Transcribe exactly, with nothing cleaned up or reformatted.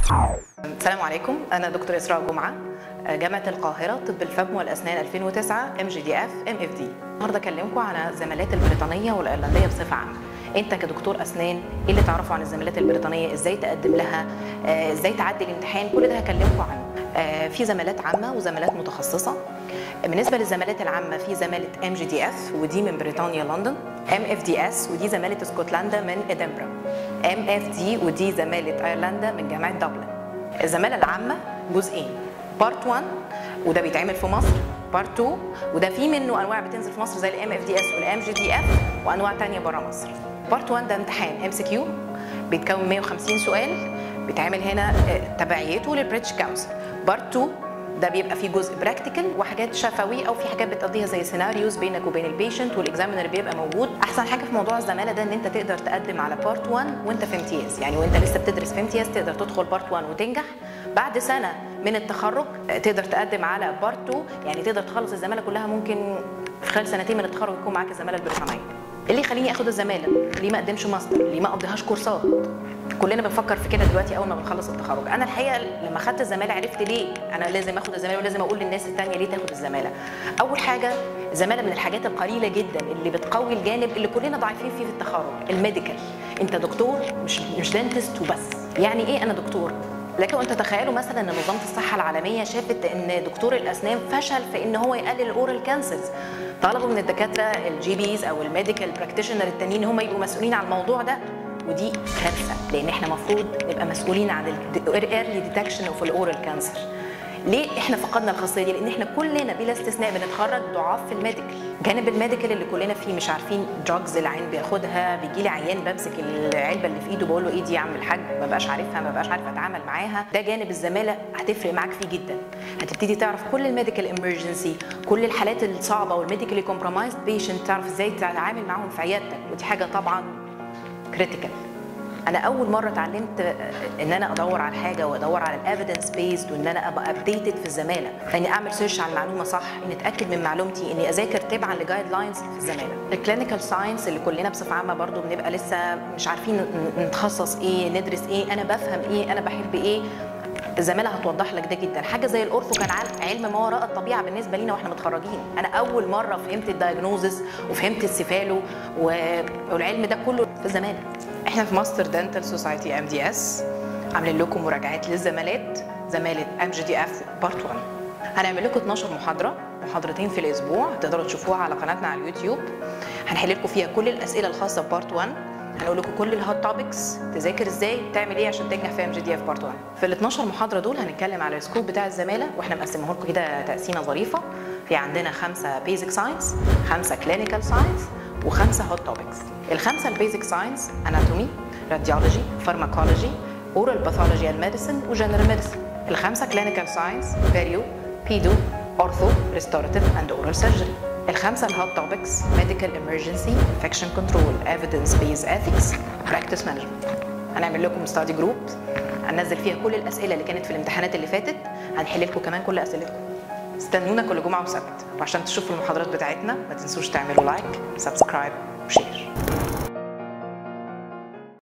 السلام عليكم، أنا دكتور إسراء جمعة، جامعة القاهرة، طب الفم والأسنان ألفين وتسعة ام جي دي اف ام اف دي. النهارده أكلمكم عن الزمالات البريطانية والأيرلندية بصفة عامة. أنت كدكتور أسنان إيه اللي تعرفه عن الزمالات البريطانية؟ إزاي تقدم لها؟ إزاي تعدي الامتحان؟ كل ده هكلمكم عنه. في زمالات عامة وزمالات متخصصة. بالنسبة للزمالات العامة في زمالة ام جي دي اف ودي من بريطانيا لندن، ام اف دي اس ودي زمالة اسكتلندا من ادنبرا، ام اف دي ودي زمالة ايرلندا من جامعة دبلن. الزمالة العامة جزئين، بارت واحد وده بيتعمل في مصر، بارت اتنين وده في منه انواع بتنزل في مصر زي الام اف دي اس والام جي دي اف وانواع ثانيه بره مصر. بارت واحد ده امتحان ام سي كيو بيتكون مية وخمسين سؤال، بيتعمل هنا تبعيته للبريتش كونسل. بارت اتنين ده بيبقى فيه جزء براكتيكال وحاجات شفوي او في حاجات بتقضيها زي سيناريوز بينك وبين البيشنت والاكزامينر بيبقى موجود. احسن حاجه في موضوع الزماله ده ان انت تقدر تقدم على بارت واحد وانت في امتياز، يعني وانت لسه بتدرس في امتياز تقدر تدخل بارت واحد وتنجح. بعد سنه من التخرج تقدر تقدم على بارت اتنين، يعني تقدر تخلص الزماله كلها ممكن في خلال سنتين من التخرج يكون معاك الزماله البريطانيه. اللي يخليني اخد الزماله؟ ليه ما اقدمش ماستر؟ ليه ما اقضيهاش كورسات؟ كلنا بنفكر في كده دلوقتي اول ما بنخلص التخرج. انا الحقيقه لما خدت الزماله عرفت ليه انا لازم اخد الزماله ولازم اقول للناس الثانيه ليه تاخد الزماله. اول حاجه الزماله من الحاجات القليله جدا اللي بتقوي الجانب اللي كلنا ضعيفين فيه في التخرج، الميديكال. انت دكتور مش مش دنتست وبس. يعني ايه انا دكتور؟ لكن انت تخيلوا مثلا ان منظمه الصحه العالميه شافت ان دكتور الاسنان فشل في ان هو يقلل الاورال كانسرز. طلبوا من الدكاتره الجي بيز او الميديكال براكتيشنر التانيين هم يبقوا مسؤولين عن الموضوع ده، ودي كارثه لان احنا المفروض نبقى مسؤولين عن الايرلي ديتكشن اوف الاورال كانسر. ليه احنا فقدنا الخاصيه دي؟ لان احنا كلنا بلا استثناء بنتخرج ضعاف في الميديكال. جانب الميديكال اللي كلنا فيه مش عارفين دراجز العين بياخدها. بيجي لي عيان بمسك العلبه اللي في ايده بقول له ايه دي يا عم الحاج، ما بقاش عارفها، ما بقاش عارف اتعامل معاها. ده جانب الزماله هتفرق معاك فيه جدا. هتبتدي تعرف كل الميديكال امرجنسي، كل الحالات الصعبه والميديكالي كومبرومايزد بيشنت، تعرف ازاي تتعامل معاهم في عيادتك، ودي حاجه طبعا كريتيكال. انا اول مره اتعلمت ان انا ادور على حاجه وادور على الافيدنس بيزد وان انا ابقى ابديتد في الزماله، اني اعمل سيرش على المعلومه صح، اني اتاكد من معلومتي، اني اذاكر تبعا لجايد لاينز في الزماله. الكلينيكال ساينس اللي كلنا بصفه عامه برضو بنبقى لسه مش عارفين نتخصص ايه، ندرس ايه، انا بفهم ايه، انا بحب ايه. الزماله هتوضح لك ده جدا. حاجه زي الاورثو كان علم ما وراء الطبيعه بالنسبه لينا واحنا متخرجين. انا اول مره فهمت الدايجنوزس وفهمت السيفالو والعلم ده كله في الزماله. احنا في ماستر دنتال سوسايتي ام دي اس عاملين لكم مراجعات للزمالات، زماله ام جي دي اف بارت واحد. هنعمل لكم اتناشر محاضره، محاضرتين في الاسبوع، تقدروا تشوفوها على قناتنا على اليوتيوب. هنحل لكم فيها كل الاسئله الخاصه ببارت واحد، هنقول لكم كل الهوت توبكس، تذاكر ازاي تعمل ايه عشان تنجح في ام جي دي اف بارت واحد. في ال اتناشر محاضره دول هنتكلم على السكوب بتاع الزماله، واحنا مقسمه لكم كده تقسيمه ظريفه. في عندنا خمسه بيزك ساينس، خمسه كلينيكال ساينس، وخمسه هوت توبكس. الخمسه البيزك ساينس اناتومي، راديولوجي، فارماكولوجي، اورال باثولوجي اند ميديسن، وجنرال ميديسن. الخمسه كلينيكال ساينس بيريو، بيدو، اورثو، ريستوراتيف اند اورال سيرجري. الخمسه الهوت توبكس ميديكال ايمرجنسي، انفكشن كنترول، ايفيدنس بيز اثكس، براكتس مانجمنت. هنعمل لكم ستادي جروب هننزل فيها كل الاسئله اللي كانت في الامتحانات اللي فاتت، هنحل لكم كمان كل اسئلتكم. استنونا كل جمعه وسبت، وعشان تشوفوا المحاضرات بتاعتنا ما تنسوش تعملوا لايك، سبسكرايب وشير.